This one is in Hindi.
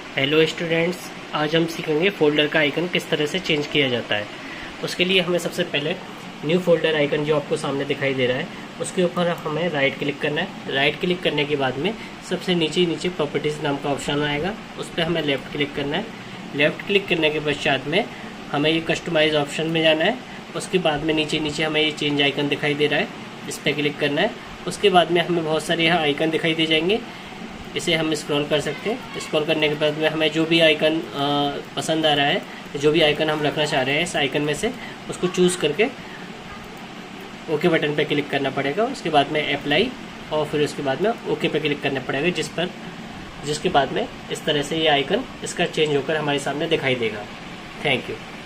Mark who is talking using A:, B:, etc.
A: हेलो स्टूडेंट्स, आज हम सीखेंगे फोल्डर का आइकन किस तरह से चेंज किया जाता है। उसके लिए हमें सबसे पहले न्यू फोल्डर आइकन जो आपको सामने दिखाई दे रहा है उसके ऊपर हमें राइट क्लिक करना है। राइट क्लिक करने के बाद में सबसे नीचे प्रॉपर्टीज नाम का ऑप्शन आएगा, उस पर हमें लेफ्ट क्लिक करना है। लेफ्ट क्लिक करने के पश्चात में हमें ये कस्टमाइज ऑप्शन में जाना है। उसके बाद में नीचे हमें ये चेंज आइकन दिखाई दे रहा है, इस पर क्लिक करना है। उसके बाद में हमें बहुत सारे यहाँ आइकन दिखाई दे जाएंगे, इसे हम स्क्रॉल कर सकते हैं। स्क्रॉल करने के बाद में हमें जो भी आइकन पसंद आ रहा है, जो भी आइकन हम रखना चाह रहे हैं इस आइकन में से उसको चूज़ करके ओके बटन पे क्लिक करना पड़ेगा। उसके बाद में अप्लाई और फिर उसके बाद में ओके पे क्लिक करना पड़ेगा, जिसके बाद में इस तरह से ये आइकन इसका चेंज होकर हमारे सामने दिखाई देगा। Thank you.